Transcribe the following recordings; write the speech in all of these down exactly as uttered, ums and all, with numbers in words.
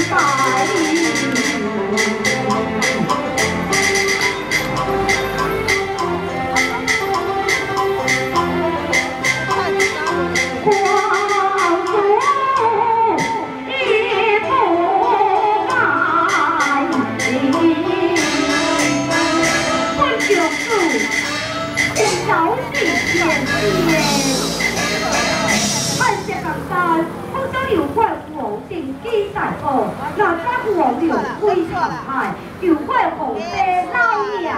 又怪皇帝老爷，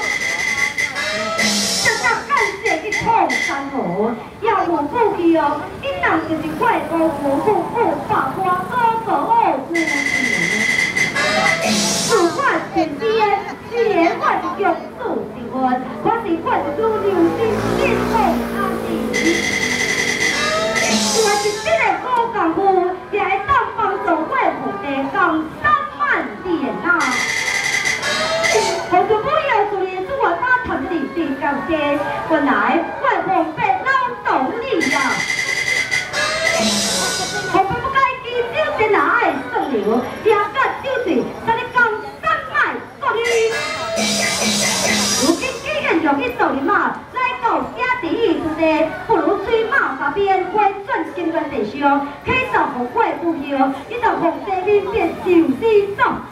这那感谢去唐山河，也无顾忌哦，伊人就是怪我无顾顾把我哥哥好夫妻。自我前边，虽然我是玉树之婚，可是我是如流星心痛阿弟。我是这个好功夫，也会当帮助我皇帝降三万点啊！ 我就不要做业主，我打团里地感谢，原来我皇帝老道理呀！皇帝不该记酒前来算了，也甲酒醉，使你讲三卖国语。如今既然用去做嘛，来到家底之地，不如吹马甲边回转金元地上，启奏互我父后，你当皇帝面面就是走。